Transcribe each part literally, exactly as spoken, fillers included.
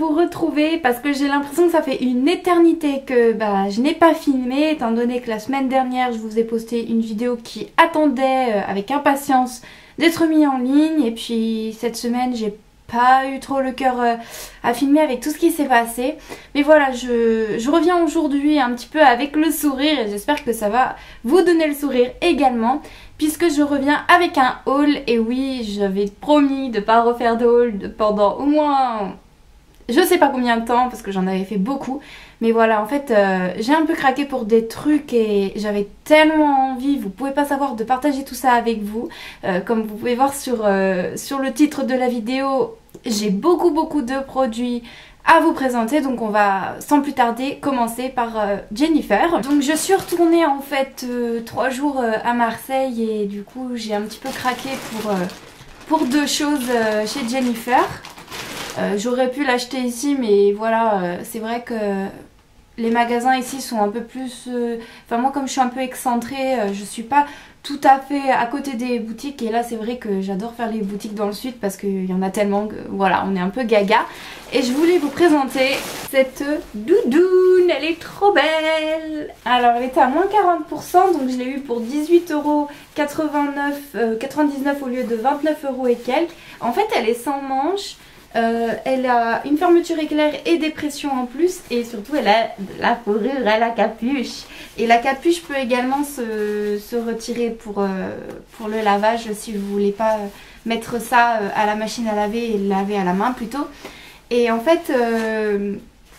vous retrouver parce que j'ai l'impression que ça fait une éternité que bah, je n'ai pas filmé, étant donné que la semaine dernière je vous ai posté une vidéo qui attendait euh, avec impatience d'être mise en ligne, et puis cette semaine j'ai pas eu trop le cœur euh, à filmer avec tout ce qui s'est passé. Mais voilà, je, je reviens aujourd'hui un petit peu avec le sourire et j'espère que ça va vous donner le sourire également, puisque je reviens avec un haul. Et oui, j'avais promis de pas refaire de haul pendant au moins je sais pas combien de temps, parce que j'en avais fait beaucoup. Mais voilà, en fait euh, j'ai un peu craqué pour des trucs et j'avais tellement envie, vous pouvez pas savoir, de partager tout ça avec vous. euh, Comme vous pouvez voir sur, euh, sur le titre de la vidéo, j'ai beaucoup beaucoup de produits à vous présenter. Donc on va sans plus tarder commencer par euh, Jennifer. Donc je suis retournée en fait euh, trois jours euh, à Marseille, et du coup j'ai un petit peu craqué pour, euh, pour deux choses euh, chez Jennifer. Euh, J'aurais pu l'acheter ici, mais voilà, euh, c'est vrai que les magasins ici sont un peu plus... Euh... Enfin moi, comme je suis un peu excentrée, euh, je suis pas tout à fait à côté des boutiques. Et là c'est vrai que j'adore faire les boutiques dans le sud parce qu'il y en a tellement que voilà, on est un peu gaga. Et je voulais vous présenter cette doudoune, elle est trop belle. Alors elle était à moins quarante pour cent, donc je l'ai eu pour dix-huit euros quatre-vingt-dix-neuf au lieu de vingt-neuf euros et quelques. En fait elle est sans manches. Euh, elle a une fermeture éclair et des pressions en plus, et surtout elle a de la fourrure à la capuche. Et la capuche peut également se, se retirer pour, euh, pour le lavage si vous voulez pas mettre ça à la machine à laver et le laver à la main plutôt. Et en fait euh,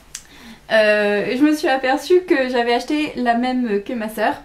euh, je me suis aperçue que j'avais acheté la même que ma soeur.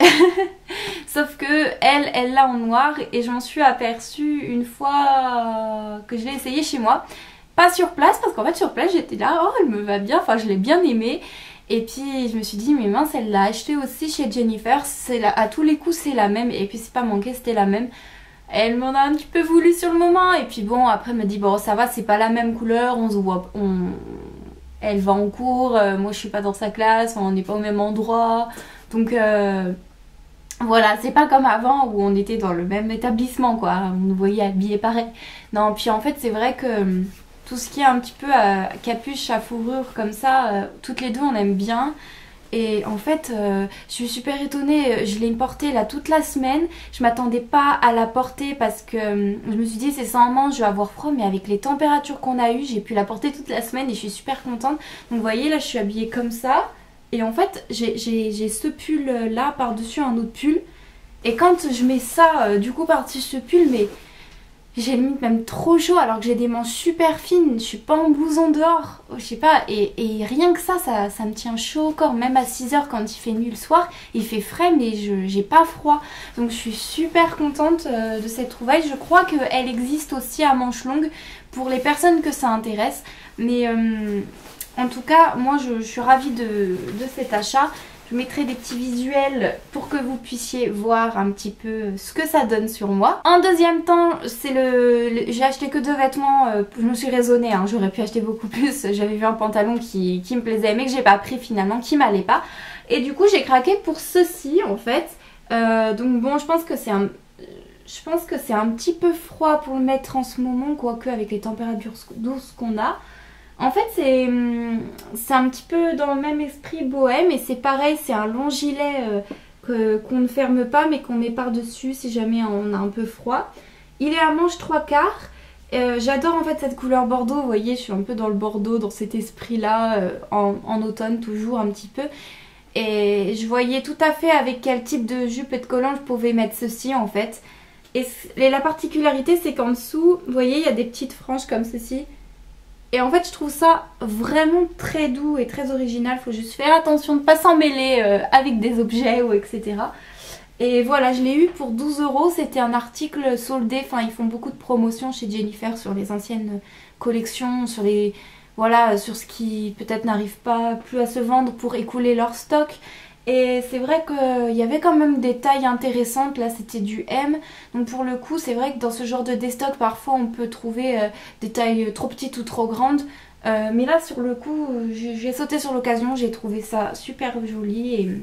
Sauf que elle, elle l'a en noir, et j'en suis aperçue une fois que je l'ai essayé chez moi. Pas sur place, parce qu'en fait sur place j'étais là, oh elle me va bien, enfin je l'ai bien aimée. Et puis je me suis dit, mais mince, elle l'a acheté aussi chez Jennifer, la, à tous les coups c'est la même, et puis c'est pas manqué, c'était la même. Elle m'en a un petit peu voulu sur le moment, et puis bon après elle me dit, bon ça va, c'est pas la même couleur, on se voit, on... elle va en cours, euh, moi je suis pas dans sa classe, on n'est pas au même endroit, donc... Euh... Voilà, c'est pas comme avant où on était dans le même établissement quoi, on nous voyait habillés pareil. Non, puis en fait c'est vrai que euh, tout ce qui est un petit peu à capuche, à fourrure comme ça, euh, toutes les deux on aime bien. Et en fait euh, je suis super étonnée, je l'ai portée là toute la semaine. Je m'attendais pas à la porter parce que euh, je me suis dit c'est sans manche, je vais avoir froid, mais avec les températures qu'on a eues, j'ai pu la porter toute la semaine et je suis super contente. Donc vous voyez là je suis habillée comme ça. Et en fait j'ai ce pull là par dessus un autre pull, et quand je mets ça euh, du coup par dessus ce pull, mais j'ai limite même trop chaud alors que j'ai des manches super fines, je suis pas en blouson dehors, je sais pas, et, et rien que ça, ça ça me tient chaud au corps. Même à six heures quand il fait nuit le soir, il fait frais mais j'ai pas froid. Donc je suis super contente euh, de cette trouvaille. Je crois qu'elle existe aussi à manches longues pour les personnes que ça intéresse, mais... Euh, en tout cas, moi je, je suis ravie de, de cet achat. Je mettrai des petits visuels pour que vous puissiez voir un petit peu ce que ça donne sur moi. En deuxième temps, c'est le, le j'ai acheté que deux vêtements, euh, je me suis raisonnée, hein, j'aurais pu acheter beaucoup plus. J'avais vu un pantalon qui, qui me plaisait mais que j'ai pas pris finalement, qui m'allait pas. Et du coup j'ai craqué pour ceci en fait. Euh, donc bon, je pense que c'est un... Je pense que c'est un petit peu froid pour le mettre en ce moment, quoique avec les températures douces qu'on a. En fait c'est un petit peu dans le même esprit bohème, et c'est pareil, c'est un long gilet euh, qu'on ne ferme pas mais qu'on met par dessus si jamais on a un peu froid. Il est à manches trois quarts, euh, j'adore en fait cette couleur bordeaux, vous voyez je suis un peu dans le bordeaux, dans cet esprit là, euh, en, en automne toujours un petit peu. Et je voyais tout à fait avec quel type de jupe et de collant je pouvais mettre ceci en fait. Et, et la particularité c'est qu'en dessous, vous voyez il y a des petites franges comme ceci. Et en fait je trouve ça vraiment très doux et très original. Faut juste faire attention de ne pas s'en mêler euh, avec des objets ou et cetera. Et voilà, je l'ai eu pour douze euros. C'était un article soldé. Enfin ils font beaucoup de promotions chez Jennifer sur les anciennes collections, sur les... Voilà, sur ce qui peut-être n'arrive pas plus à se vendre pour écouler leur stock. Et c'est vrai qu'il y avait quand même des tailles intéressantes, là c'était du M. Donc pour le coup c'est vrai que dans ce genre de déstock parfois on peut trouver euh, des tailles trop petites ou trop grandes. Euh, mais là sur le coup j'ai sauté sur l'occasion, j'ai trouvé ça super joli et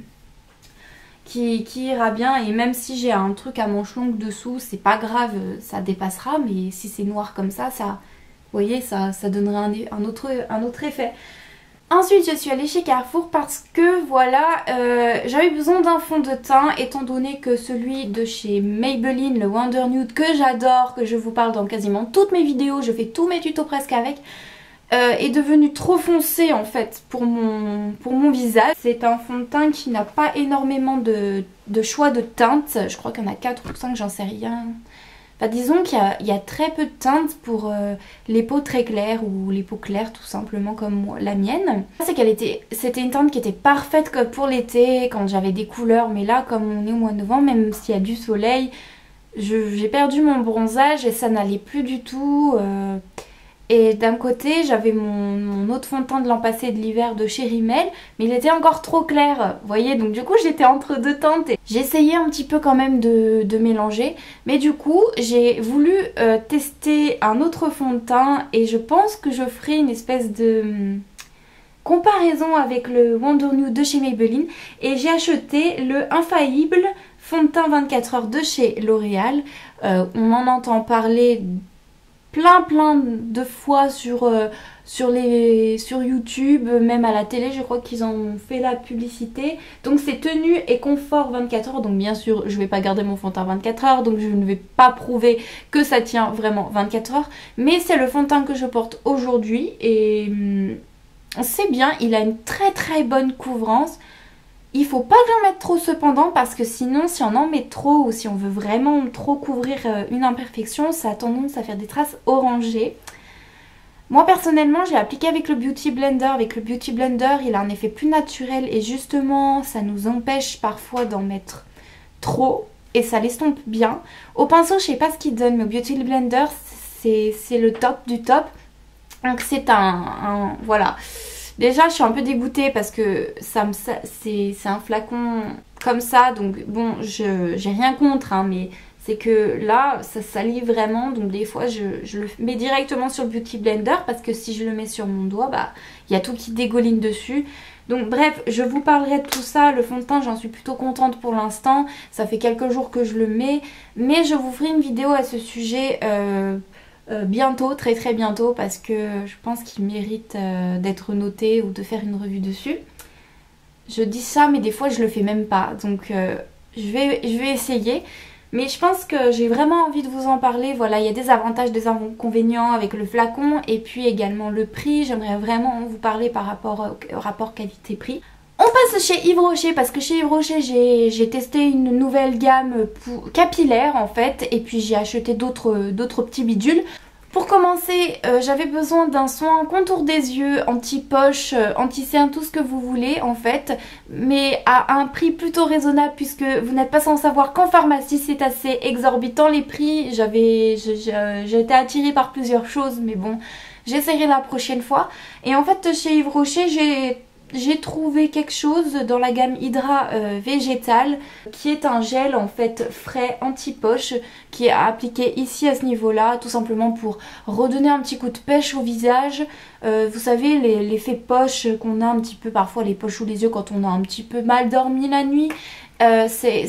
qui, qui ira bien. Et même si j'ai un truc à manches longues dessous, c'est pas grave, ça dépassera. Mais si c'est noir comme ça, ça, voyez, ça, ça donnerait un, un, autre, un autre effet. Ensuite, je suis allée chez Carrefour parce que voilà, euh, j'avais besoin d'un fond de teint étant donné que celui de chez Maybelline, le Wonder Nude, que j'adore, que je vous parle dans quasiment toutes mes vidéos, je fais tous mes tutos presque avec, euh, est devenu trop foncé en fait pour mon, pour mon visage. C'est un fond de teint qui n'a pas énormément de, de choix de teintes, je crois qu'il y en a quatre ou cinq, j'en sais rien. Enfin, disons qu'il y, y a très peu de teintes pour euh, les peaux très claires ou les peaux claires tout simplement comme moi, la mienne. C'est qu'elle était, c'était une teinte qui était parfaite pour l'été quand j'avais des couleurs, mais là comme on est au mois de novembre, même s'il y a du soleil, j'ai perdu mon bronzage et ça n'allait plus du tout. Euh, et d'un côté j'avais mon, mon autre fond de teint de l'an passé de l'hiver de chez Rimmel, mais il était encore trop clair, vous voyez, donc du coup j'étais entre deux teintes. J'essayais un petit peu quand même de, de mélanger, mais du coup j'ai voulu euh, tester un autre fond de teint et je pense que je ferai une espèce de hum, comparaison avec le Wonder Nude de chez Maybelline et j'ai acheté le Infaillible fond de teint vingt-quatre heures de chez L'Oréal. Euh, on en entend parler plein plein de fois sur, euh, sur, les, sur YouTube, même à la télé, je crois qu'ils ont fait la publicité. Donc c'est tenue et confort vingt-quatre heures, donc bien sûr je vais pas garder mon fond de teint vingt-quatre heures, donc je ne vais pas prouver que ça tient vraiment vingt-quatre heures. Mais c'est le fond de teint que je porte aujourd'hui et hum, c'est bien, il a une très très bonne couvrance. Il faut pas que j'en mette trop cependant parce que sinon si on en met trop ou si on veut vraiment trop couvrir une imperfection, ça a tendance à faire des traces orangées. Moi personnellement j'ai appliqué avec le Beauty Blender. Avec le Beauty Blender il a un effet plus naturel et justement ça nous empêche parfois d'en mettre trop et ça l'estompe bien. Au pinceau je sais pas ce qu'il donne mais au Beauty Blender c'est le top du top. Donc c'est un, un... voilà. Déjà je suis un peu dégoûtée parce que ça me c'est un flacon comme ça, donc bon je j'ai rien contre hein, mais c'est que là ça salit vraiment, donc des fois je, je le mets directement sur le Beauty Blender parce que si je le mets sur mon doigt bah il y a tout qui dégouline dessus. Donc bref, je vous parlerai de tout ça. Le fond de teint j'en suis plutôt contente pour l'instant, ça fait quelques jours que je le mets, mais je vous ferai une vidéo à ce sujet euh, Euh, bientôt, très très bientôt, parce que je pense qu'il mérite euh, d'être noté ou de faire une revue dessus. Je dis ça mais des fois je le fais même pas, donc euh, je, vais, je vais essayer. Mais je pense que j'ai vraiment envie de vous en parler. Voilà, il y a des avantages, des inconvénients avec le flacon et puis également le prix. J'aimerais vraiment vous parler par rapport au rapport qualité-prix. On passe chez Yves Rocher parce que chez Yves Rocher j'ai testé une nouvelle gamme pour, capillaire en fait, et puis j'ai acheté d'autres d'autres petits bidules. Pour commencer, euh, j'avais besoin d'un soin contour des yeux, anti-poche, euh, anti-cerne, tout ce que vous voulez en fait, mais à un prix plutôt raisonnable puisque vous n'êtes pas sans savoir qu'en pharmacie c'est assez exorbitant les prix. J'avais, j'ai été attirée par plusieurs choses mais bon, j'essaierai la prochaine fois. Et en fait chez Yves Rocher j'ai... J'ai trouvé quelque chose dans la gamme Hydra euh, végétale qui est un gel en fait frais anti-poche qui est appliqué ici à ce niveau là tout simplement pour redonner un petit coup de pêche au visage. Euh, vous savez l'effet poche qu'on a un petit peu parfois les poches sous les yeux quand on a un petit peu mal dormi la nuit. Euh,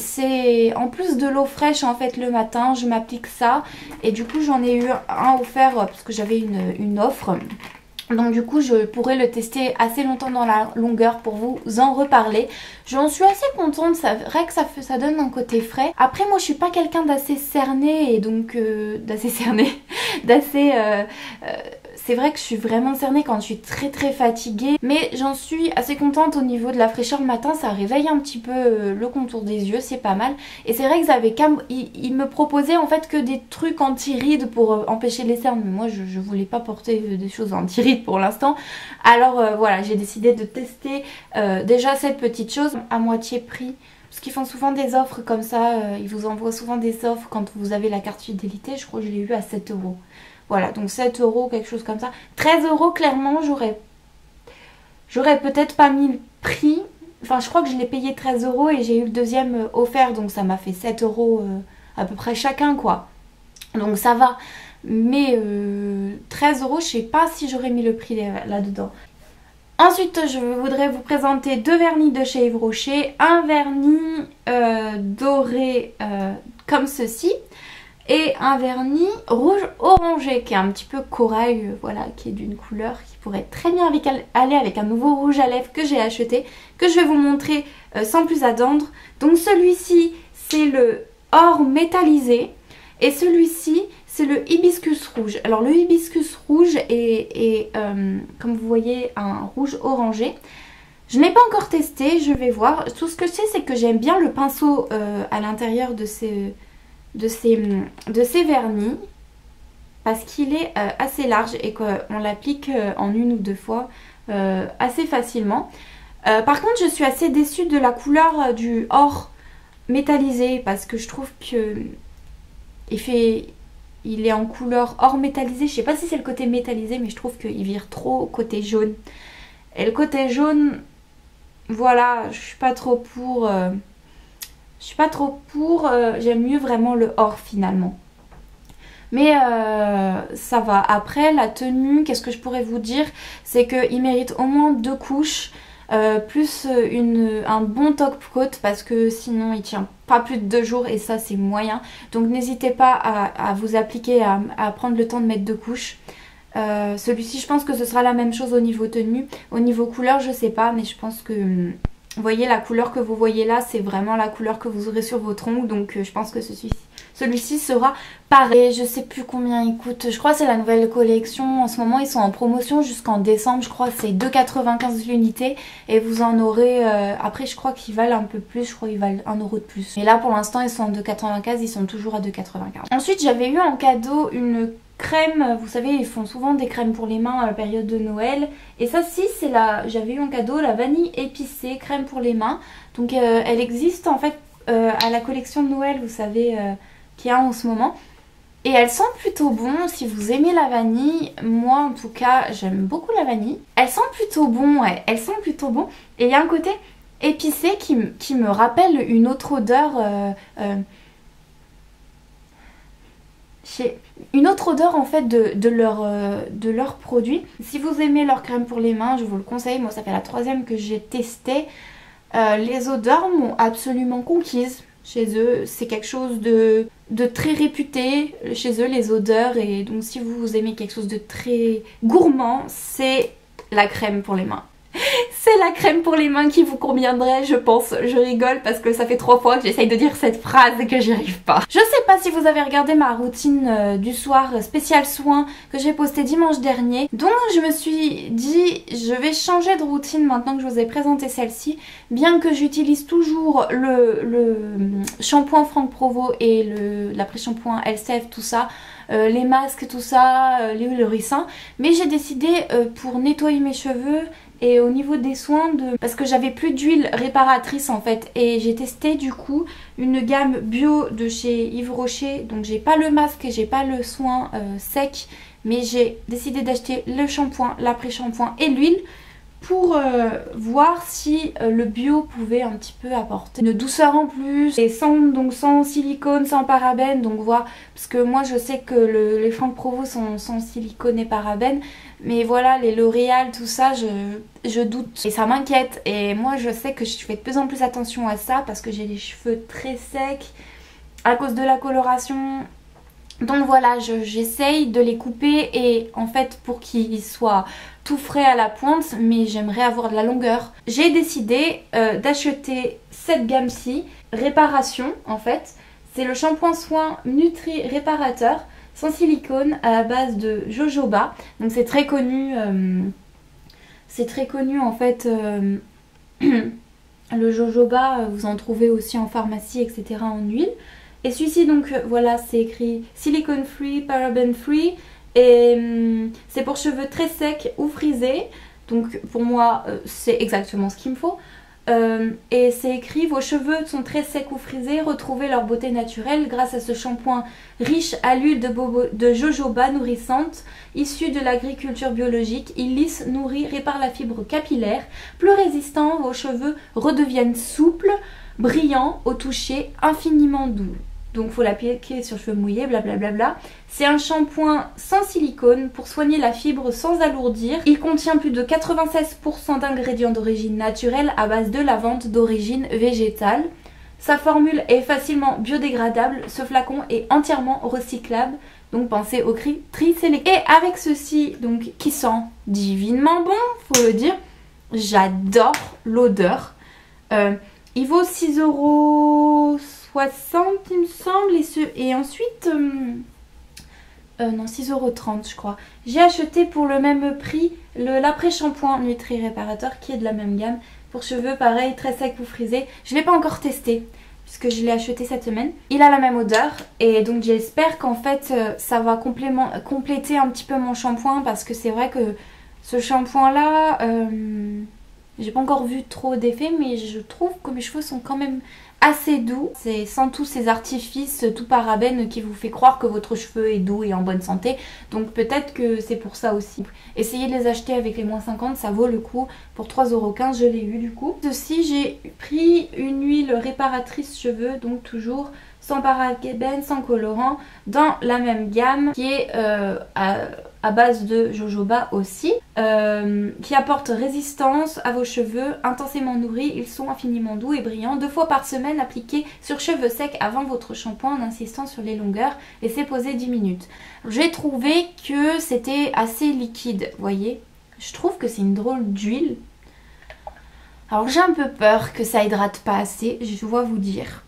c'est en plus de l'eau fraîche en fait le matin je m'applique ça et du coup j'en ai eu un offert parce que j'avais une, une offre. Donc du coup je pourrais le tester assez longtemps dans la longueur pour vous en reparler. J'en suis assez contente, c'est vrai que ça, fait, ça donne un côté frais. Après moi je suis pas quelqu'un d'assez cerné et donc euh, d'assez cerné, d'assez... Euh, euh, c'est vrai que je suis vraiment cernée quand je suis très très fatiguée. Mais j'en suis assez contente au niveau de la fraîcheur le matin. Ça réveille un petit peu euh, le contour des yeux, c'est pas mal. Et c'est vrai que j'avais il, il me proposait en fait que des trucs anti-rides pour euh, empêcher les cernes. Mais moi je, je voulais pas porter euh, des choses anti-rides pour l'instant. Alors euh, voilà, j'ai décidé de tester euh, déjà cette petite chose à moitié prix. Parce qu'ils font souvent des offres comme ça, euh, ils vous envoient souvent des offres quand vous avez la carte fidélité. Je crois que je l'ai eu à sept euros. Voilà, donc sept euros, quelque chose comme ça. treize euros, clairement, j'aurais j'aurais peut-être pas mis le prix. Enfin, je crois que je l'ai payé treize euros et j'ai eu le deuxième offert. Donc ça m'a fait sept euros euh, à peu près chacun, quoi. Donc ça va. Mais euh, treize euros, je sais pas si j'aurais mis le prix là-dedans. Ensuite, je voudrais vous présenter deux vernis de chez Yves Rocher. Un vernis euh, doré euh, comme ceci. et un vernis rouge orangé qui est un petit peu corail, euh, voilà, qui est d'une couleur qui pourrait très bien avec, aller avec un nouveau rouge à lèvres que j'ai acheté, que je vais vous montrer euh, sans plus attendre. Donc celui-ci c'est le or métallisé et celui-ci c'est le hibiscus rouge. Alors le hibiscus rouge est, est euh, comme vous voyez, un rouge orangé. Je n'ai pas encore testé, je vais voir. Tout ce que je sais, c'est que j'aime bien le pinceau euh, à l'intérieur de ces, de, ces, de ces vernis. Parce qu'il est euh, assez large et qu'on l'applique euh, en une ou deux fois euh, assez facilement. Euh, par contre, je suis assez déçue de la couleur euh, du or métallisé. Parce que je trouve que il, fait, il est en couleur or métallisé. Je sais pas si c'est le côté métallisé, mais je trouve qu'il vire trop au côté jaune. Et le côté jaune... Voilà, je suis pas trop pour, euh, je suis pas trop pour, euh, j'aime mieux vraiment le or finalement. Mais euh, ça va. Après la tenue, qu'est-ce que je pourrais vous dire? C'est qu'il mérite au moins deux couches, euh, plus une, un bon top coat parce que sinon il tient pas plus de deux jours et ça c'est moyen. Donc n'hésitez pas à, à vous appliquer, à, à prendre le temps de mettre deux couches. Euh, celui-ci je pense que ce sera la même chose au niveau tenue. Au niveau couleur je sais pas, mais je pense que vous voyez la couleur que vous voyez là, c'est vraiment la couleur que vous aurez sur votre ongle. Donc euh, je pense que celui-ci celui-ci sera pareil. Je sais plus combien il coûte, je crois que c'est la nouvelle collection. En ce moment ils sont en promotion jusqu'en décembre, je crois que c'est deux quatre-vingt-quinze l'unité. Et vous en aurez, euh, après je crois qu'ils valent un peu plus, je crois qu'ils valent un euro de plus. Mais là pour l'instant ils sont en deux quatre-vingt-quinze, ils sont toujours à deux quatre-vingt-quinze. Ensuite j'avais eu en cadeau une crème, vous savez ils font souvent des crèmes pour les mains à la période de Noël. Et ça si c'est la, j'avais eu en cadeau la vanille épicée crème pour les mains. Donc euh, elle existe en fait euh, à la collection de Noël, vous savez, euh, qu'il y a en ce moment. Et elle sent plutôt bon si vous aimez la vanille. Moi en tout cas j'aime beaucoup la vanille. Elle sent plutôt bon, ouais, elle sent plutôt bon. Et il y a un côté épicé qui, qui me rappelle une autre odeur... Euh, euh, une autre odeur en fait de, de leurs euh, de leurs produits. Si vous aimez leur crème pour les mains, je vous le conseille. Moi ça fait la troisième que j'ai testé. Euh, les odeurs m'ont absolument conquise chez eux. C'est quelque chose de, de très réputé chez eux, les odeurs. Et donc si vous aimez quelque chose de très gourmand, c'est la crème pour les mains. C'est la crème pour les mains qui vous conviendrait, je pense. Je rigole parce que ça fait trois fois que j'essaye de dire cette phrase et que j'y arrive pas. Je sais pas si vous avez regardé ma routine euh, du soir euh, spécial soin que j'ai postée dimanche dernier. Donc je me suis dit, je vais changer de routine maintenant que je vous ai présenté celle-ci. Bien que j'utilise toujours le, le shampoing Franck Provo et l'après-shampoing Elseve, tout ça. Euh, les masques, tout ça, euh, l'huile de ricin. Mais j'ai décidé euh, pour nettoyer mes cheveux et au niveau des soins, de parce que j'avais plus d'huile réparatrice en fait. Et j'ai testé du coup une gamme bio de chez Yves Rocher. Donc j'ai pas le masque et j'ai pas le soin euh, sec. Mais j'ai décidé d'acheter le shampoing, l'après-shampoing et l'huile pour euh, voir si euh, le bio pouvait un petit peu apporter une douceur en plus et sans, donc sans silicone, sans parabènes. Donc voir, parce que moi je sais que le, les Franck Provo sont sans silicone et parabènes, mais voilà les L'Oréal tout ça je, je doute et ça m'inquiète. Et moi je sais que je fais de plus en plus attention à ça parce que j'ai les cheveux très secs à cause de la coloration. Donc voilà, j'essaye de les couper et en fait pour qu'ils soient tout frais à la pointe, mais j'aimerais avoir de la longueur. J'ai décidé euh, d'acheter cette gamme-ci, réparation en fait. C'est le shampoing soin Nutri Réparateur sans silicone à la base de jojoba. Donc c'est très connu, euh, c'est très connu en fait. Euh, le jojoba, vous en trouvez aussi en pharmacie, et cetera en huile. Et celui-ci donc voilà, c'est écrit silicone free, paraben free. Et hum, c'est pour cheveux très secs ou frisés. Donc pour moi euh, c'est exactement ce qu'il me faut. Euh, et c'est écrit vos cheveux sont très secs ou frisés, retrouvez leur beauté naturelle grâce à ce shampoing riche à l'huile de, de jojoba nourrissante issue de l'agriculture biologique. Il lisse, nourrit, répare la fibre capillaire. Plus résistant, vos cheveux redeviennent souples, brillants au toucher, infiniment doux. Donc faut l'appliquer sur cheveux mouillés, blablabla. Bla bla. C'est un shampoing sans silicone pour soigner la fibre sans alourdir. Il contient plus de quatre-vingt-seize pour cent d'ingrédients d'origine naturelle à base de lavande d'origine végétale. Sa formule est facilement biodégradable, ce flacon est entièrement recyclable, donc pensez au cri tri-sélecté. Et avec ceci, donc qui sent divinement bon, faut le dire, j'adore l'odeur. Euh, il vaut six euros soixante il me semble, et, ce, et ensuite, euh, euh, non six euros trente je crois. J'ai acheté pour le même prix l'après-shampoing Nutri Réparateur qui est de la même gamme. Pour cheveux, pareil, très sec ou frisé. Je ne l'ai pas encore testé puisque je l'ai acheté cette semaine. Il a la même odeur et donc j'espère qu'en fait ça va compléter un petit peu mon shampoing parce que c'est vrai que ce shampoing là, euh, j'ai pas encore vu trop d'effets mais je trouve que mes cheveux sont quand même assez doux. C'est sans tous ces artifices, tout parabène qui vous fait croire que votre cheveu est doux et en bonne santé. Donc peut-être que c'est pour ça aussi. Essayez de les acheter avec les moins cinquante, ça vaut le coup. Pour trois euros quinze, je l'ai eu du coup. Ceci, j'ai pris une huile réparatrice cheveux, donc toujours sans parabène, sans colorant, dans la même gamme qui est euh, à, à base de jojoba aussi, euh, qui apporte résistance à vos cheveux intensément nourris. Ils sont infiniment doux et brillants. Deux fois par semaine, appliqués sur cheveux secs avant votre shampoing en insistant sur les longueurs. Laissez poser dix minutes. J'ai trouvé que c'était assez liquide, voyez. Je trouve que c'est une drôle d'huile. Alors j'ai un peu peur que ça hydrate pas assez, je dois vous dire.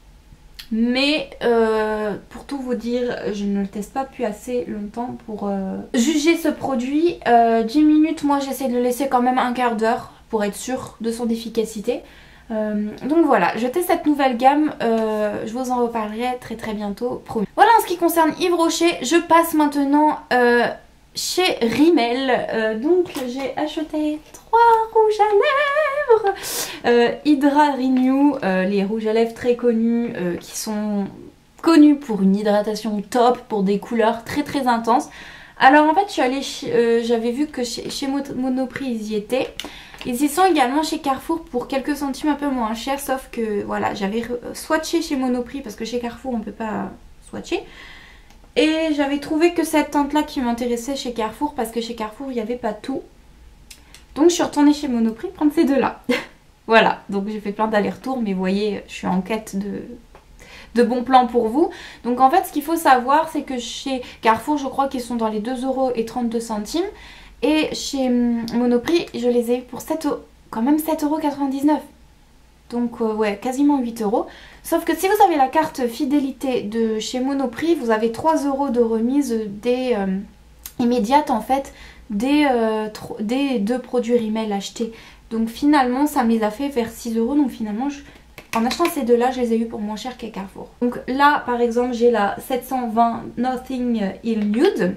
Mais euh, pour tout vous dire, je ne le teste pas depuis assez longtemps pour euh, juger ce produit. Euh, dix minutes, moi j'essaie de le laisser quand même un quart d'heure pour être sûre de son efficacité. Euh, donc voilà, je teste cette nouvelle gamme, euh, je vous en reparlerai très très bientôt, promis. Voilà en ce qui concerne Yves Rocher, je passe maintenant euh, chez Rimmel. Euh, donc j'ai acheté trois rouges à lèvres, euh, Hydra Renew, euh, les rouges à lèvres très connus, euh, qui sont connus pour une hydratation top, pour des couleurs très très intenses. Alors en fait je suis allée, euh, j'avais vu que chez, chez Monoprix ils y étaient. Ils y sont également chez Carrefour pour quelques centimes un peu moins cher, sauf que voilà, j'avais swatché chez Monoprix parce que chez Carrefour on peut pas swatcher. Et j'avais trouvé que cette teinte là qui m'intéressait chez Carrefour parce que chez Carrefour il n'y avait pas tout. Donc je suis retournée chez Monoprix prendre ces deux là. Voilà, donc j'ai fait plein d'allers-retours mais vous voyez je suis en quête de... de bons plans pour vous. Donc en fait ce qu'il faut savoir c'est que chez Carrefour je crois qu'ils sont dans les deux euros trente-deux centimes. Et chez Monoprix, je les ai eu pour sept euros, quand même sept euros quatre-vingt-dix-neuf. Donc euh, ouais, quasiment huit euros. Sauf que si vous avez la carte fidélité de chez Monoprix, vous avez trois euros de remise des, euh, immédiate en fait des, euh, des deux produits Rimmel achetés. Donc finalement, ça me les a fait vers six euros. Donc finalement, je, en achetant ces deux-là, je les ai eu pour moins cher qu'à Carrefour. Donc là, par exemple, j'ai la sept cent vingt Nothing Hill Nude.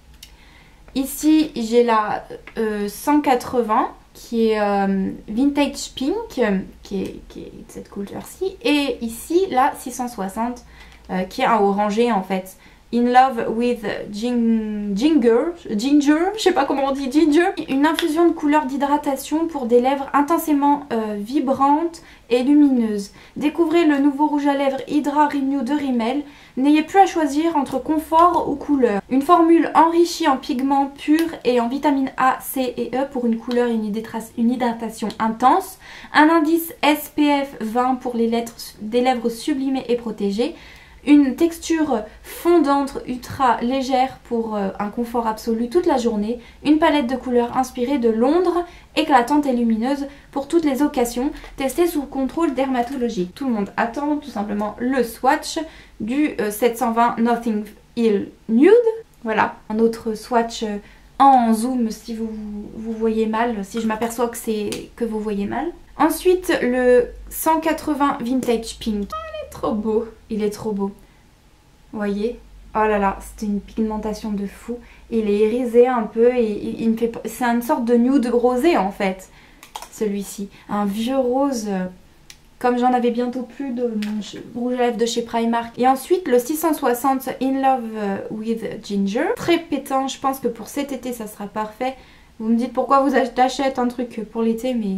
Ici j'ai la euh, cent quatre-vingts qui est euh, Vintage Pink, qui est, qui est cette couleur-ci. Et ici la six cent soixante euh, qui est un orangé en fait. In Love with gin Ginger, Ginger, je sais pas comment on dit, Ginger. Une infusion de couleur d'hydratation pour des lèvres intensément euh, vibrantes et lumineuses. Découvrez le nouveau rouge à lèvres Hydra Renew de Rimmel. N'ayez plus à choisir entre confort ou couleur. Une formule enrichie en pigments purs et en vitamines A, C et E pour une couleur et une hydratation intense. Un indice S P F vingt pour les lèvres, des lèvres sublimées et protégées. Une texture fondante ultra légère pour euh, un confort absolu toute la journée. Une palette de couleurs inspirée de Londres, éclatante et lumineuse pour toutes les occasions. Testée sous contrôle dermatologique. Tout le monde attend tout simplement le swatch du euh, sept cent vingt Nothing Hill Nude. Voilà, un autre swatch euh, en zoom si vous, vous voyez mal, si je m'aperçois que c'est que vous voyez mal. Ensuite le cent quatre-vingts Vintage Pink. Trop beau, il est trop beau. Vous voyez? Oh là là, c'est une pigmentation de fou. Il est irisé un peu et il, il me fait... C'est une sorte de nude rosé en fait, celui-ci. Un vieux rose, comme j'en avais bientôt plus de mon rouge à lèvres de chez Primark. Et ensuite le six cent soixante In Love with Ginger. Très pétant, je pense que pour cet été ça sera parfait. Vous me dites pourquoi vous achetez un truc pour l'été, mais...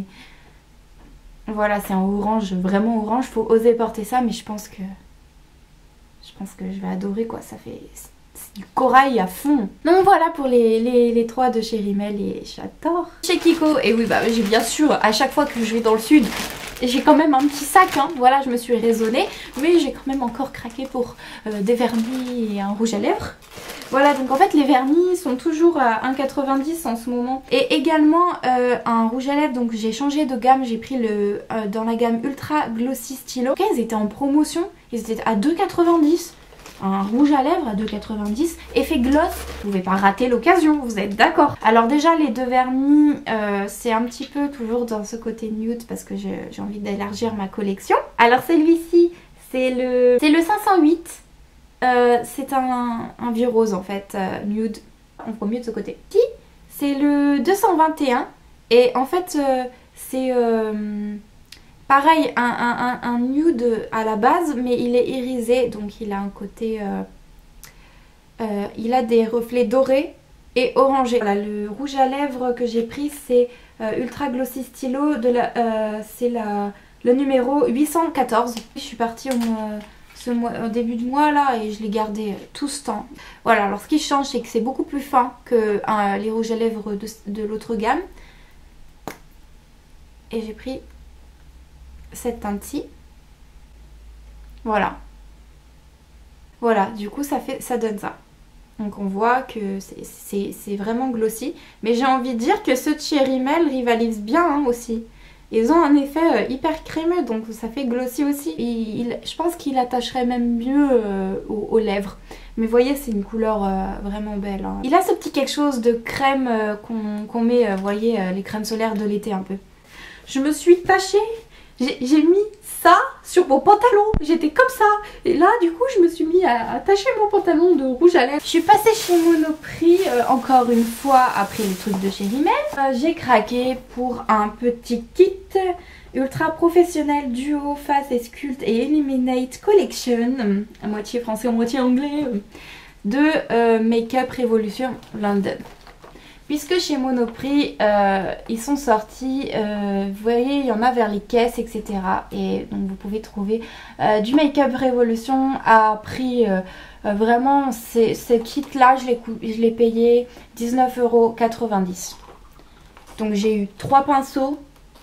Voilà, c'est en orange, vraiment orange, faut oser porter ça, mais je pense que je pense que je vais adorer quoi, ça fait du corail à fond. Donc voilà pour les, les, les trois de chez Rimmel et j'adore. Chez Kiko, et oui bah j'ai bien sûr, à chaque fois que je vais dans le sud, j'ai quand même un petit sac, hein. Voilà, je me suis raisonnée, mais j'ai quand même encore craqué pour euh, des vernis et un rouge à lèvres. Voilà, donc en fait les vernis sont toujours à un quatre-vingt-dix en ce moment. Et également euh, un rouge à lèvres, donc j'ai changé de gamme, j'ai pris le euh, dans la gamme Ultra Glossy Stylo. Okay, ils étaient en promotion, ils étaient à deux quatre-vingt-dix. Un rouge à lèvres à deux quatre-vingt-dix, effet gloss, vous pouvez pas rater l'occasion, vous êtes d'accord. Alors déjà les deux vernis, euh, c'est un petit peu toujours dans ce côté nude parce que j'ai envie d'élargir ma collection. Alors celui-ci, c'est le, c'est le cinq cent huit. Euh, c'est un, un vieux rose en fait, euh, nude, on voit mieux de ce côté. Ici, c'est le deux cent vingt et un et en fait euh, c'est euh, pareil, un, un, un, un nude à la base mais il est irisé donc il a un côté, euh, euh, il a des reflets dorés et orangés. Voilà, le rouge à lèvres que j'ai pris c'est euh, Ultra Glossy Stylo, de la, euh, c'est la, le numéro huit cent quatorze. Je suis partie au mois... Ce mois, au début du mois là et je l'ai gardé tout ce temps. Voilà, alors ce qui change c'est que c'est beaucoup plus fin que euh, les rouges à lèvres de, de l'autre gamme. Et j'ai pris cette teinte-ci. Voilà. Voilà, du coup ça, fait, ça donne ça. Donc on voit que c'est vraiment glossy. Mais j'ai envie de dire que ce Cherry Mel rivalise bien hein, aussi. Ils ont un effet euh, hyper crémeux donc ça fait glossy aussi. Il, il, je pense qu'il attacherait même mieux euh, aux, aux lèvres. Mais vous voyez c'est une couleur euh, vraiment belle. Hein. Il a ce petit quelque chose de crème euh, qu'on qu'on met, vous euh, voyez euh, les crèmes solaires de l'été un peu. Je me suis tachée, j'ai mis ça sur mon pantalon, j'étais comme ça. Et là du coup je me suis mis à attacher mon pantalon de rouge à lèvres. Je suis passée chez Monoprix euh, encore une fois après les trucs de chez Rimmel. Euh, j'ai craqué pour un petit kit ultra professionnel duo face et sculpt et eliminate collection, à moitié français à moitié anglais, de euh, Make Up Revolution London. Puisque chez Monoprix, euh, ils sont sortis, euh, vous voyez, il y en a vers les caisses, et cetera. Et donc vous pouvez trouver euh, du Make Up Revolution à prix, euh, euh, vraiment, ce kit-là, je l'ai payé dix-neuf euros quatre-vingt-dix. Donc j'ai eu trois pinceaux,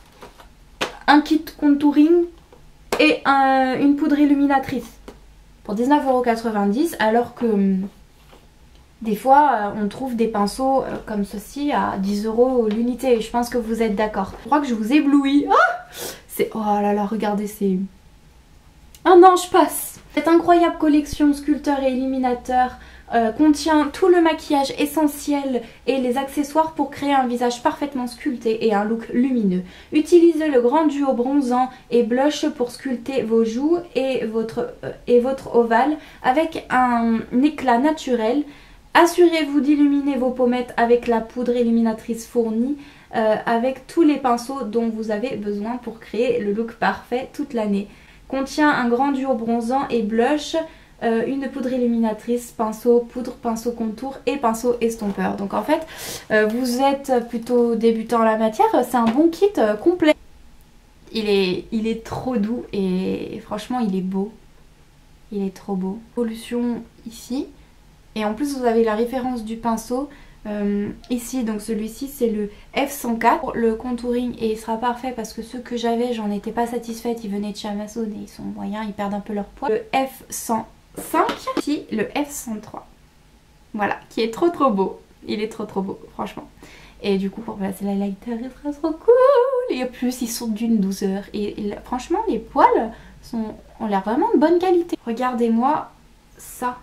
un kit contouring et un, une poudre illuminatrice pour dix-neuf euros quatre-vingt-dix, alors que... Des fois, on trouve des pinceaux comme ceci à dix euros l'unité. Je pense que vous êtes d'accord. Je crois que je vous éblouis. Ah, c'est... Oh là là, regardez, c'est... Un ange passe. Cette incroyable collection sculpteur et illuminateur euh, contient tout le maquillage essentiel et les accessoires pour créer un visage parfaitement sculpté et un look lumineux. Utilisez le grand duo bronzant et blush pour sculpter vos joues et votre, euh, et votre ovale avec un éclat naturel. Assurez-vous d'illuminer vos pommettes avec la poudre illuminatrice fournie euh, avec tous les pinceaux dont vous avez besoin pour créer le look parfait toute l'année. Contient un grand duo bronzant et blush, euh, une poudre illuminatrice, pinceau, poudre, pinceau contour et pinceau estompeur. Donc en fait, euh, vous êtes plutôt débutant en la matière, c'est un bon kit euh, complet. Il est, il est trop doux et franchement il est beau. Il est trop beau. Solution ici. Et en plus vous avez la référence du pinceau euh, ici, donc celui-ci c'est le F cent quatre. Le contouring et il sera parfait parce que ceux que j'avais j'en étais pas satisfaite, ils venaient de chez Amazon et ils sont moyens, ils perdent un peu leur poids. Le F cent cinq, ici le F cent trois. Voilà, qui est trop trop beau. Il est trop trop beau, franchement. Et du coup pour placer la lighter il sera trop cool. Et en plus ils sont d'une douceur. Et, et franchement les poils sont, ont l'air vraiment de bonne qualité. Regardez-moi ça.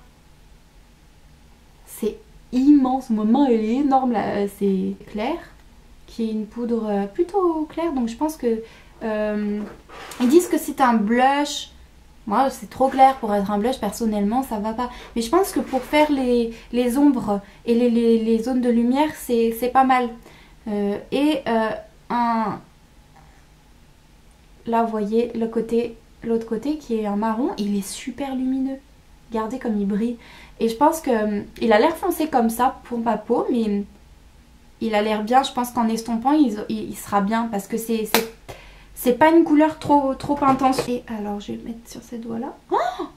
C'est immense, ma main elle est énorme là, c'est clair, qui est une poudre plutôt claire, donc je pense que euh, ils disent que c'est un blush. Moi c'est trop clair pour être un blush, personnellement ça va pas, mais je pense que pour faire les, les ombres et les, les, les zones de lumière c'est pas mal. Euh, et euh, un là vous voyez le côté, l'autre côté qui est un marron, il est super lumineux. Regardez comme il brille. Et je pense qu'il euh, a l'air foncé comme ça pour ma peau, mais il a l'air bien. Je pense qu'en estompant, il, il, il sera bien parce que c'est c'est pas une couleur trop, trop intense. Et alors, je vais le mettre sur ces doigts-là. Oh,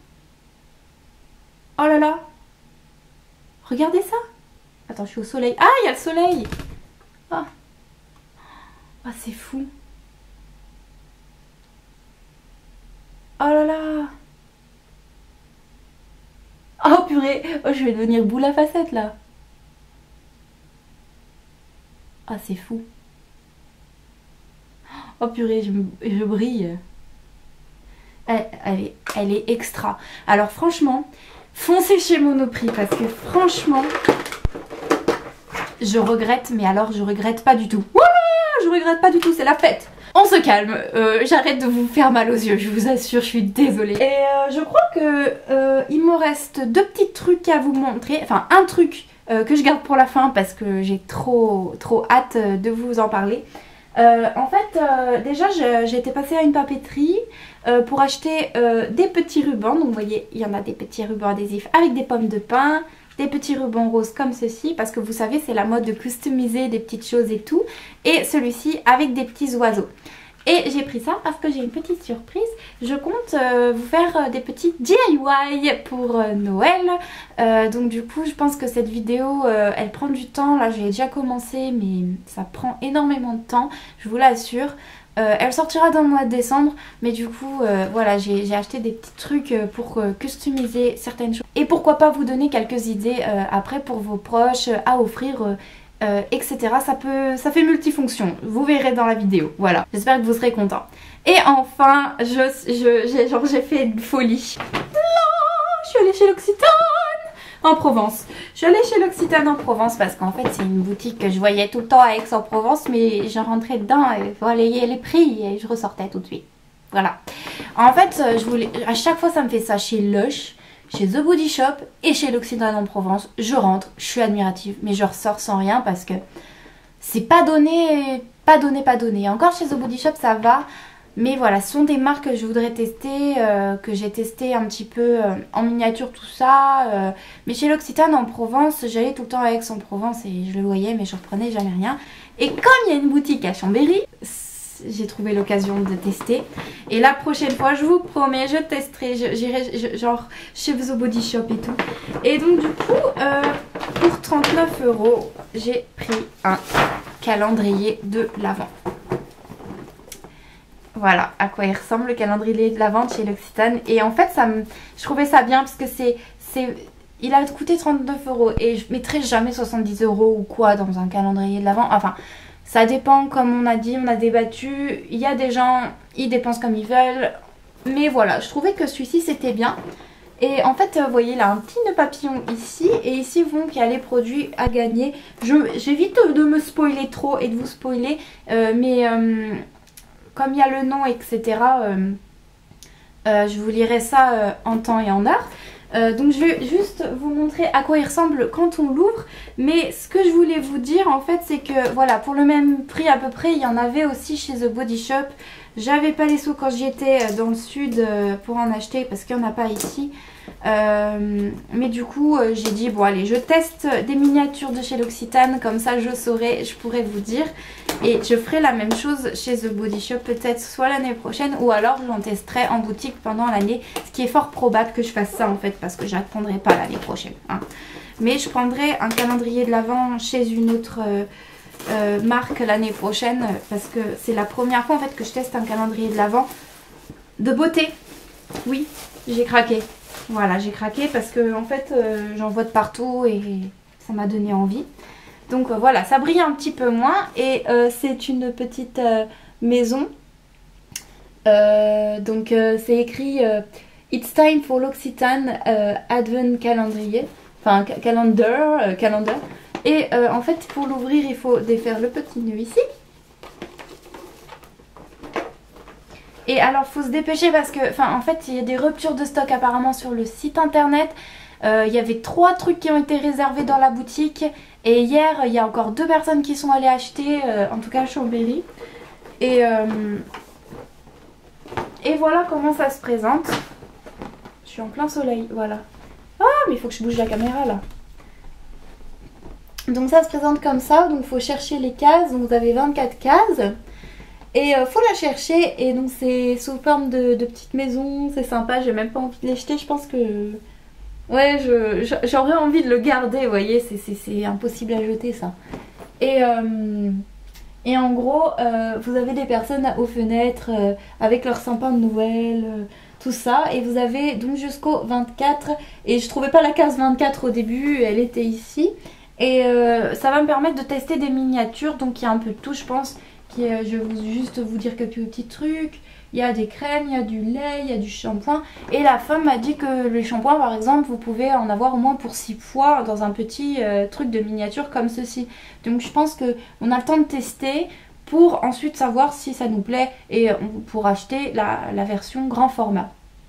oh là là. Regardez ça. Attends, je suis au soleil. Ah, il y a le soleil. Oh, oh c'est fou. purée, oh, je vais devenir boule à facettes là. Ah c'est fou. Oh purée, je, je brille. Elle, elle, est, elle est extra. Alors franchement, foncez chez Monoprix parce que franchement, je regrette, mais alors je regrette pas du tout. Ouah, je regrette pas du tout, c'est la fête. On se calme, euh, j'arrête de vous faire mal aux yeux, je vous assure, je suis désolée. Et euh, je crois que euh, il me reste deux petits trucs à vous montrer. Enfin, un truc euh, que je garde pour la fin parce que j'ai trop, trop hâte de vous en parler. Euh, en fait, euh, déjà, j'ai été passée à une papeterie euh, pour acheter euh, des petits rubans. Donc, vous voyez, il y en a des petits rubans adhésifs avec des pommes de pin, des petits rubans roses comme ceci, parce que vous savez, c'est la mode de customiser des petites choses et tout. Et celui-ci avec des petits oiseaux. Et j'ai pris ça parce que j'ai une petite surprise. Je compte euh, vous faire euh, des petits D I Y pour euh, Noël. Euh, donc du coup, je pense que cette vidéo, euh, elle prend du temps. Là, j'ai déjà commencé, mais ça prend énormément de temps, je vous l'assure. Euh, elle sortira dans le mois de décembre, mais du coup, euh, voilà, j'ai acheté des petits trucs pour euh, customiser certaines choses. Et pourquoi pas vous donner quelques idées euh, après pour vos proches euh, à offrir euh, Euh, et cetera. Ça peut, ça fait multifonction. Vous verrez dans la vidéo. Voilà. J'espère que vous serez contents. Et enfin, je, je, j'ai, genre, j'ai fait une folie. Non, je suis allée chez l'Occitane en Provence. Je suis allée chez l'Occitane en Provence parce qu'en fait, c'est une boutique que je voyais tout le temps à Aix-en-Provence, mais je rentrais dedans et voyais les prix et je ressortais tout de suite. Voilà. En fait, je voulais, à chaque fois, ça me fait ça chez Lush, chez The Body Shop et chez l'Occitane en Provence. Je rentre, je suis admirative, mais je ressors sans rien parce que c'est pas donné, pas donné, pas donné. Encore chez The Body Shop ça va, mais voilà, ce sont des marques que je voudrais tester, euh, que j'ai testé un petit peu euh, en miniature tout ça. Euh, mais chez l'Occitane en Provence, j'allais tout le temps à Aix-en-Provence et je le voyais, mais je reprenais jamais rien. Et comme il y a une boutique à Chambéry, j'ai trouvé l'occasion de tester. Et la prochaine fois, je vous promets, je testerai, j'irai genre chez The Body Shop et tout. Et donc du coup, euh, pour trente-neuf euros, j'ai pris un calendrier de l'Avent. Voilà à quoi il ressemble le calendrier de l'Avent chez l'Occitane. Et en fait, ça me, je trouvais ça bien parce que c'est... Il a coûté trente-neuf euros et je mettrai jamais soixante-dix euros ou quoi dans un calendrier de l'Avent. Enfin... Ça dépend, comme on a dit, on a débattu. Il y a des gens, ils dépensent comme ils veulent. Mais voilà, je trouvais que celui-ci c'était bien. Et en fait, vous voyez, il a un petit nœud papillon ici. Et ici, vous voyez qu'il y a les produits à gagner. J'évite de me spoiler trop et de vous spoiler. Euh, mais euh, comme il y a le nom, et cetera, euh, euh, je vous lirai ça euh, en temps et en heure. Euh, donc je vais juste vous montrer à quoi il ressemble quand on l'ouvre. Mais ce que je voulais vous dire en fait, c'est que voilà, pour le même prix à peu près, il y en avait aussi chez The Body Shop. J'avais pas les sous quand j'y étais dans le sud pour en acheter parce qu'il n'y en a pas ici. Euh, mais du coup euh, j'ai dit bon allez, je teste des miniatures de chez l'Occitane, comme ça je saurai, je pourrai vous dire. Et je ferai la même chose chez The Body Shop peut-être soit l'année prochaine, ou alors j'en testerai en boutique pendant l'année. Ce qui est fort probable que je fasse ça en fait, parce que j'attendrai pas l'année prochaine hein. Mais je prendrai un calendrier de l'Avent chez une autre euh, euh, marque l'année prochaine, parce que c'est la première fois en fait que je teste un calendrier de l'Avent de beauté. Oui, j'ai craqué. Voilà, j'ai craqué parce que en fait euh, j'en vois de partout et ça m'a donné envie. Donc euh, voilà, ça brille un petit peu moins et euh, c'est une petite euh, maison. Euh, donc euh, c'est écrit euh, It's time for l'Occitane euh, Advent Calendrier. Enfin calendar, euh, calendar. Et euh, en fait pour l'ouvrir il faut défaire le petit nœud ici. Et alors il faut se dépêcher parce que, enfin en fait il y a des ruptures de stock apparemment sur le site internet. Euh, il y avait trois trucs qui ont été réservés dans la boutique. Et hier il y a encore deux personnes qui sont allées acheter, euh, en tout cas à Chambéry. Et, euh, et voilà comment ça se présente. Je suis en plein soleil, voilà. Ah mais il faut que je bouge la caméra là. Donc ça se présente comme ça, donc il faut chercher les cases, donc vous avez vingt-quatre cases. Et euh, faut la chercher, et donc c'est sous forme de, de petite maison, c'est sympa, j'ai même pas envie de les jeter, je pense que... Ouais, j'aurais envie de le garder, vous voyez, c'est impossible à jeter ça. Et, euh, Et en gros, euh, vous avez des personnes aux fenêtres euh, avec leur sapin de Noël, euh, tout ça. Et vous avez donc jusqu'au vingt-quatre. Et je trouvais pas la case vingt-quatre au début, elle était ici. Et euh, ça va me permettre de tester des miniatures. Donc il y a un peu de tout, je pense. Qui, euh, je vais vous, juste vous dire quelques petits trucs. Il y a des crèmes, il y a du lait, il y a du shampoing. Et la femme m'a dit que les shampoings, par exemple, vous pouvez en avoir au moins pour six fois dans un petit euh, truc de miniature comme ceci. Donc je pense qu'on a le temps de tester pour ensuite savoir si ça nous plaît et pour acheter la, la version grand format.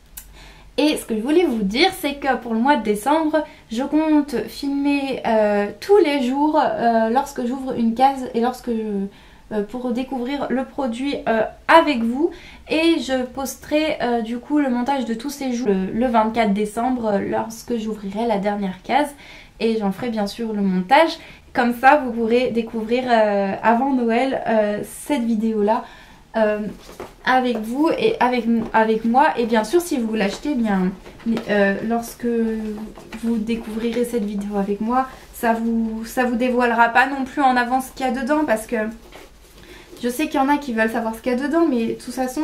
Et ce que je voulais vous dire, c'est que pour le mois de décembre, je compte filmer euh, tous les jours euh, lorsque j'ouvre une case et lorsque je... pour découvrir le produit euh, avec vous, et je posterai euh, du coup le montage de tous ces jours le, le vingt-quatre décembre euh, lorsque j'ouvrirai la dernière case, et j'en ferai bien sûr le montage, comme ça vous pourrez découvrir euh, avant Noël euh, cette vidéo là euh, avec vous et avec, avec moi. Et bien sûr si vous l'achetez, bien euh, lorsque vous découvrirez cette vidéo avec moi, ça vous, ça vous dévoilera pas non plus en avance ce qu'il y a dedans, parce que je sais qu'il y en a qui veulent savoir ce qu'il y a dedans, mais de toute façon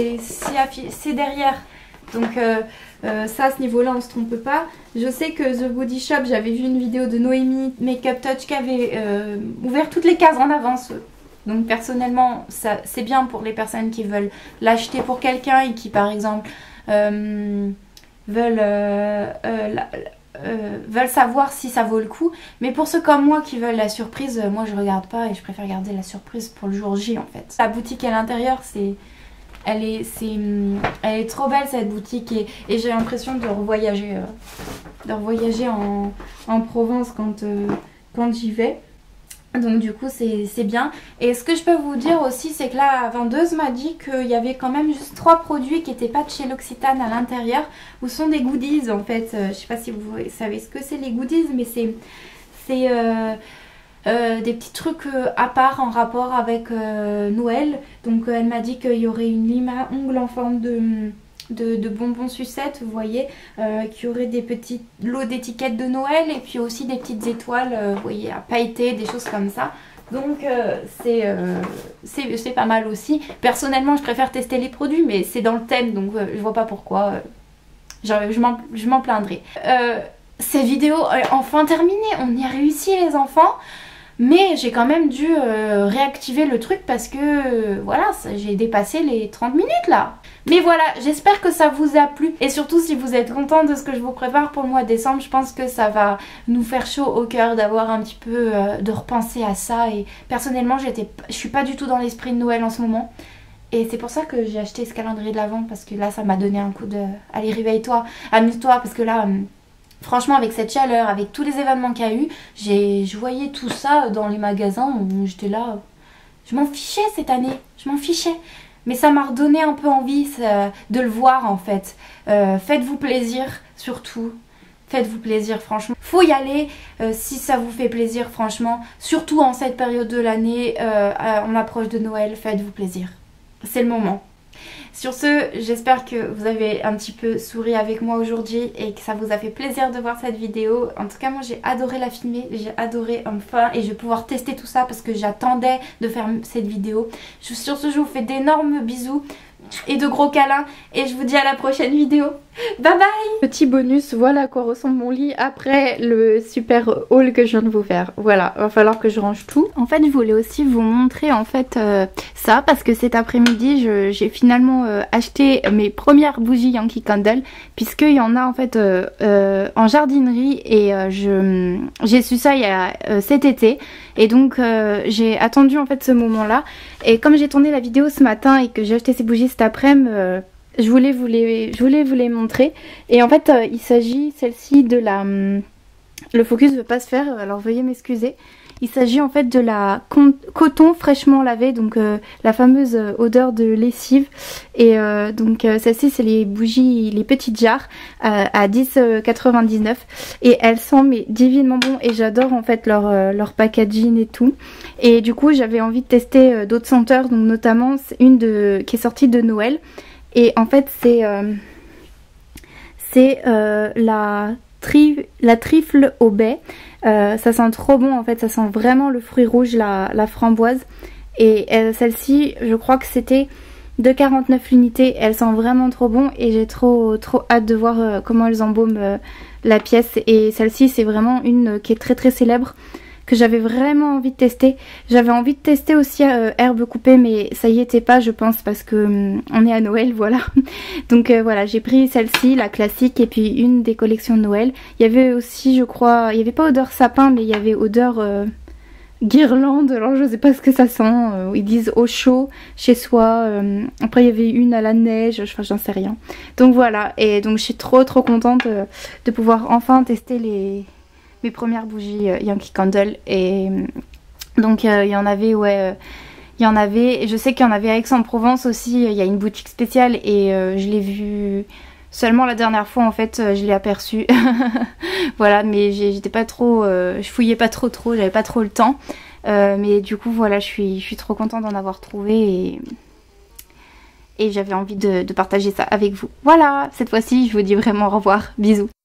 c'est derrière. Donc euh, euh, ça, à ce niveau-là, on ne se trompe pas. Je sais que The Body Shop, j'avais vu une vidéo de Noémie Makeup Touch qui avait euh, ouvert toutes les cases en avance. Donc personnellement, c'est bien pour les personnes qui veulent l'acheter pour quelqu'un et qui, par exemple, euh, veulent... Euh, euh, la, Euh, veulent savoir si ça vaut le coup. Mais pour ceux comme moi qui veulent la surprise, euh, moi je regarde pas et je préfère garder la surprise pour le jour J en fait. La boutique à l'intérieur, c'est elle est c'est elle est trop belle cette boutique, et, et j'ai l'impression de revoyager euh, de revoyager en, en Provence quand, euh, quand j'y vais. Donc du coup c'est bien. Et ce que je peux vous dire aussi, c'est que la vendeuse m'a dit qu'il y avait quand même juste trois produits qui n'étaient pas de chez L'Occitane à l'intérieur, où sont des goodies en fait. Euh, je sais pas si vous savez ce que c'est les goodies, mais c'est c'est euh, euh, des petits trucs euh, à part en rapport avec euh, Noël. Donc euh, elle m'a dit qu'il y aurait une lime à ongles en forme de... De, de bonbons sucettes, vous voyez, euh, qui aurait des petits lots d'étiquettes de Noël, et puis aussi des petites étoiles, euh, vous voyez, à pailleter, des choses comme ça. Donc euh, c'est euh, c'est pas mal aussi. Personnellement, je préfère tester les produits, mais c'est dans le thème, donc euh, je vois pas pourquoi. Euh, je m'en plaindrai. Euh, cette vidéo est enfin terminée, on y a réussi les enfants. Mais j'ai quand même dû euh, réactiver le truc parce que euh, voilà, j'ai dépassé les trente minutes là. Mais voilà, j'espère que ça vous a plu. Et surtout si vous êtes content de ce que je vous prépare pour le mois de décembre, je pense que ça va nous faire chaud au cœur d'avoir un petit peu, euh, de repenser à ça. Et personnellement, j'étais, je suis pas du tout dans l'esprit de Noël en ce moment. Et c'est pour ça que j'ai acheté ce calendrier de l'Avent, parce que là ça m'a donné un coup de... Allez, réveille-toi, amuse-toi, parce que là... Hum, franchement, avec cette chaleur, avec tous les événements qu'il y a eu, je voyais tout ça dans les magasins, j'étais là, je m'en fichais cette année, je m'en fichais. Mais ça m'a redonné un peu envie ça, de le voir en fait. Euh, Faites-vous plaisir, surtout. Faites-vous plaisir, franchement. Faut y aller euh, si ça vous fait plaisir, franchement. Surtout en cette période de l'année, euh, on approche de Noël, faites-vous plaisir. C'est le moment. Sur ce, j'espère que vous avez un petit peu souri avec moi aujourd'hui et que ça vous a fait plaisir de voir cette vidéo. En tout cas, moi j'ai adoré la filmer, j'ai adoré enfin, et je vais pouvoir tester tout ça parce que j'attendais de faire cette vidéo. Sur ce, je vous fais d'énormes bisous et de gros câlins et je vous dis à la prochaine vidéo. Bye bye. Petit bonus, voilà à quoi ressemble mon lit après le super haul que je viens de vous faire. Voilà, va falloir que je range tout. En fait, je voulais aussi vous montrer en fait euh, ça parce que cet après-midi, j'ai finalement euh, acheté mes premières bougies Yankee Candle, puisqu'il y en a en fait euh, euh, en jardinerie, et euh, je j'ai su ça il y a euh, cet été, et donc euh, j'ai attendu en fait ce moment-là, et comme j'ai tourné la vidéo ce matin et que j'ai acheté ces bougies cet après-midi, euh, Je voulais, vous les, je voulais vous les montrer. Et en fait, euh, il s'agit celle-ci de la... Hum, le focus ne veut pas se faire, alors veuillez m'excuser. Il s'agit en fait de la coton fraîchement lavé, donc euh, la fameuse euh, odeur de lessive. Et euh, donc euh, celle-ci, c'est les bougies, les petites jarres euh, à dix quatre-vingt-dix-neuf. Et elles sentent mais divinement bon, et j'adore en fait leur, euh, leur packaging et tout. Et du coup, j'avais envie de tester euh, d'autres senteurs, donc notamment une de, qui est sortie de Noël. Et en fait c'est euh, c'est euh, la, tri la trifle au baies. Euh, ça sent trop bon en fait, ça sent vraiment le fruit rouge, la, la framboise. Et euh, celle-ci, je crois que c'était de quarante-neuf l'unité. Elle sent vraiment trop bon et j'ai trop trop hâte de voir euh, comment elles embaument euh, la pièce. Et celle-ci, c'est vraiment une qui est très très célèbre, que j'avais vraiment envie de tester. J'avais envie de tester aussi euh, herbe coupée, mais ça y était pas, je pense, parce que hum, on est à Noël, voilà. Donc euh, voilà, j'ai pris celle-ci, la classique, et puis une des collections de Noël. Il y avait aussi, je crois, il y avait pas odeur sapin, mais il y avait odeur euh, guirlande. Alors je sais pas ce que ça sent. Euh, ils disent au chaud chez soi. Euh, après il y avait une à la neige, enfin j'en sais rien. Donc voilà, et donc je suis trop trop contente euh, de pouvoir enfin tester les mes premières bougies euh, Yankee Candle. Et donc il euh, y en avait, ouais, il euh, y en avait, je sais qu'il y en avait à Aix-en-Provence aussi, il y a une boutique spéciale et euh, je l'ai vue seulement la dernière fois en fait, euh, je l'ai aperçue. Voilà, mais j'étais pas trop, euh, je fouillais pas trop trop, j'avais pas trop le temps. Euh, mais du coup voilà, je suis, je suis trop contente d'en avoir trouvé et... et j'avais envie de, de partager ça avec vous. Voilà, cette fois-ci je vous dis vraiment au revoir, bisous.